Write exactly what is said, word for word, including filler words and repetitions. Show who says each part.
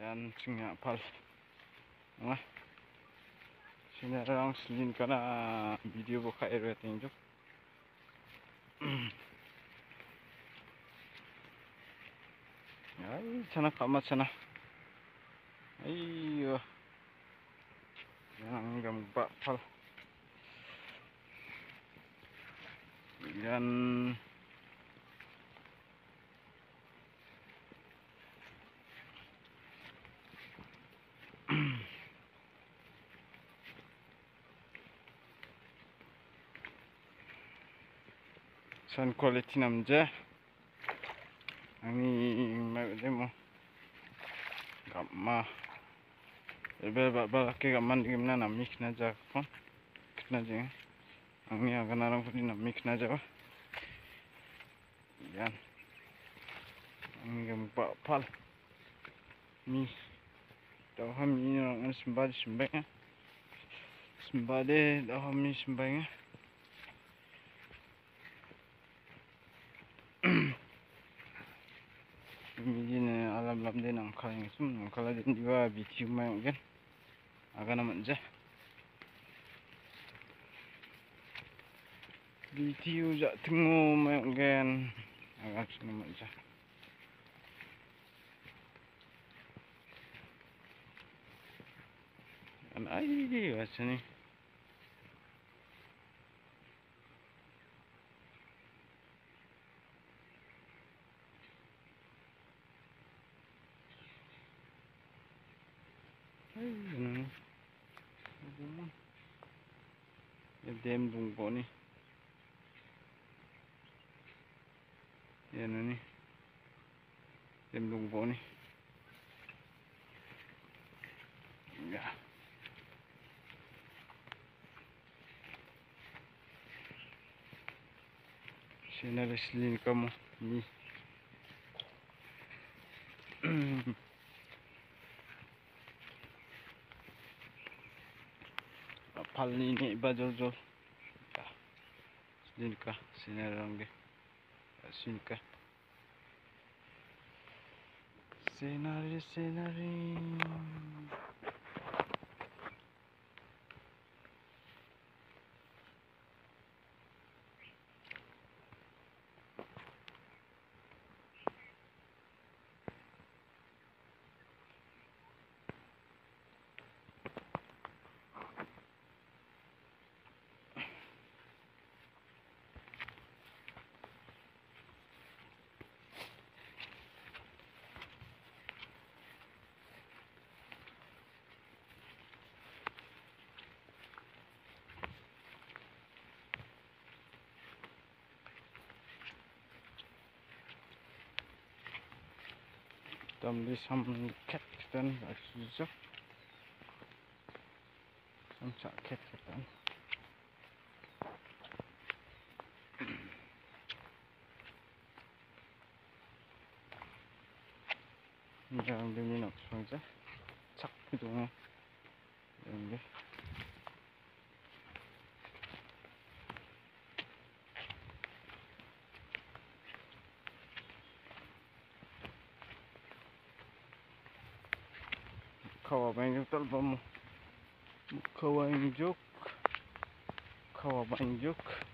Speaker 1: Yan singa pal. Nga. Sinarang selin kana video buka air tinjuk. Ay, sana kamat sana. Ayo. Yan gamba pal. Yan Sun quality namja. Ani demo gamma ebe ba ke gamman gimna na mix na ja kon kitna je ani agana rang pudi na mix na ja yan ani gam pa pal mi to ham ni rang simba simba simba de do ham mi simba Ini alam-alam din ang kaling sum ang kala din diba video mayo gen aga naman ja video ja tingo mayo gen aga naman ja an ay asani ay ano yung dem bungko ni yan ni dem bungko ni ya sinaraslin ka mo ni pal ni ni ba jol jol sin ka sinarang ge sin ka sinari sinari Tambah some cat dan asyik some cat dan jangan diminum saja cak gitu nih ini kawaban juk talbamu kawaban juk kawaban juk